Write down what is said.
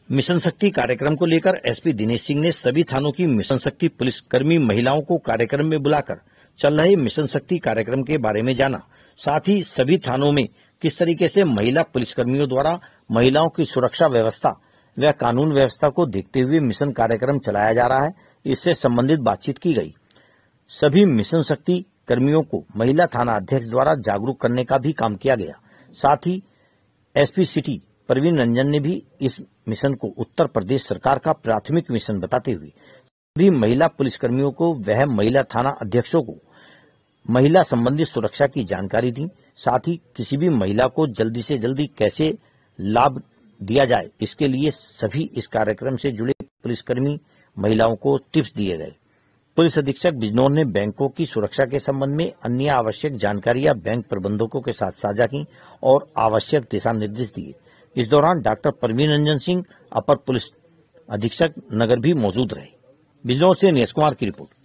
Mission शक्ति कार्यक्रम को लेकर एसपी दिनेश सिंह ने सभी थानों की मिशन शक्ति पुलिसकर्मी महिलाओं को कार्यक्रम में बुलाकर चल रहे मिशन शक्ति कार्यक्रम के बारे में जाना। साथ ही सभी थानों में किस तरीके से महिला पुलिसकर्मियों द्वारा महिलाओं की सुरक्षा व्यवस्था व कानून व्यवस्था को देखते हुए मिशन कार्यक्रम चलाया जा रहा है, इससे संबंधित बातचीत की गई। सभी मिशन शक्ति कर्मियों को महिला थाना अध्यक्ष द्वारा जागरूक करने का भी काम किया गया। साथ ही एसपी सिटी परवीन रंजन ने भी इस मिशन को उत्तर प्रदेश सरकार का प्राथमिक मिशन बताते हुए सभी महिला पुलिसकर्मियों को वह महिला थाना अध्यक्षों को महिला संबंधी सुरक्षा की जानकारी दी। साथ ही किसी भी महिला को जल्दी से जल्दी कैसे लाभ दिया जाए, इसके लिए सभी इस कार्यक्रम से जुड़े पुलिसकर्मी महिलाओं को टिप्स दिए गए। पुलिस अधीक्षक बिजनौर ने बैंकों की सुरक्षा के संबंध में अन्य आवश्यक जानकारियां बैंक प्रबंधकों के साथ साझा की और आवश्यक दिशा निर्देश दिए। इस दौरान डॉक्टर परवीन रंजन सिंह अपर पुलिस अधीक्षक नगर भी मौजूद रहे। बिजनौर से नीरज कुमार की रिपोर्ट।